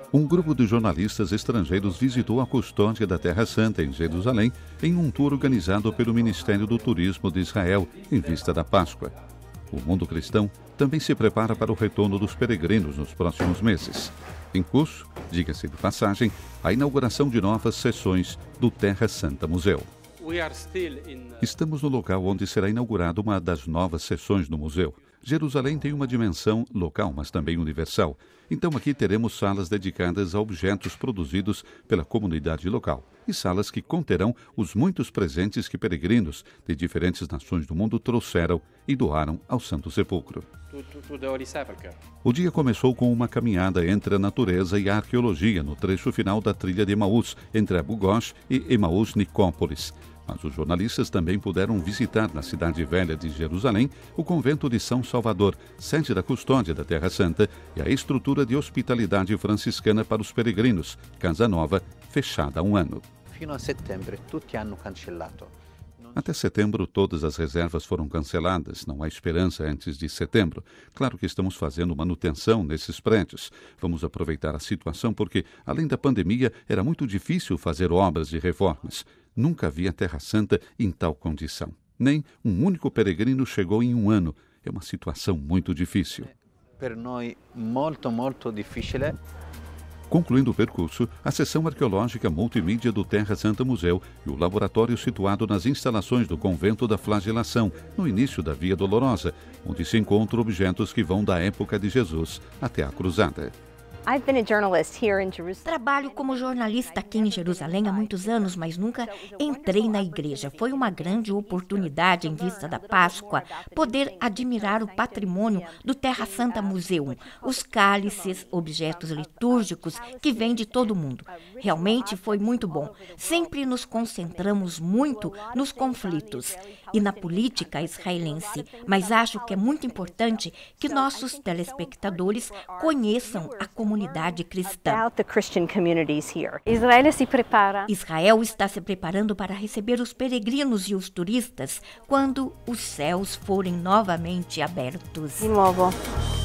Um grupo de jornalistas estrangeiros visitou a custódia da Terra Santa, em Jerusalém, em um tour organizado pelo Ministério do Turismo de Israel, em vista da Páscoa. O mundo cristão também se prepara para o retorno dos peregrinos nos próximos meses. Em curso, diga-se de passagem, a inauguração de novas seções do Terra Santa Museu. Estamos no local onde será inaugurada uma das novas seções do museu. Jerusalém tem uma dimensão local, mas também universal. Então aqui teremos salas dedicadas a objetos produzidos pela comunidade local e salas que conterão os muitos presentes que peregrinos de diferentes nações do mundo trouxeram e doaram ao Santo Sepulcro. O dia começou com uma caminhada entre a natureza e a arqueologia no trecho final da trilha de Emaús, entre Abu Ghosh e Emaús-Nicópolis. Mas os jornalistas também puderam visitar na cidade velha de Jerusalém o convento de São Salvador, sede da custódia da Terra Santa, e a estrutura de hospitalidade franciscana para os peregrinos, Casa Nova, fechada há um ano. Até setembro, todas as reservas foram canceladas. Não há esperança antes de setembro. Claro que estamos fazendo manutenção nesses prédios. Vamos aproveitar a situação porque, além da pandemia, era muito difícil fazer obras de reformas. Nunca vi a Terra Santa em tal condição. Nem um único peregrino chegou em um ano. É uma situação muito difícil. Per noi molto difficile. Concluindo o percurso, a seção arqueológica multimídia do Terra Santa Museu e o laboratório situado nas instalações do Convento da Flagelação, no início da Via Dolorosa, onde se encontram objetos que vão da época de Jesus até a Cruzada. Trabalho como jornalista aqui em Jerusalém há muitos anos, mas nunca entrei na igreja. Foi uma grande oportunidade, em vista da Páscoa, poder admirar o patrimônio do Terra Santa Museu, os cálices, objetos litúrgicos que vêm de todo o mundo. Realmente foi muito bom. Sempre nos concentramos muito nos conflitos e na política israelense, mas acho que é muito importante que nossos telespectadores conheçam a comunidade cristã. Israel está se preparando para receber os peregrinos e os turistas quando os céus forem novamente abertos. De novo.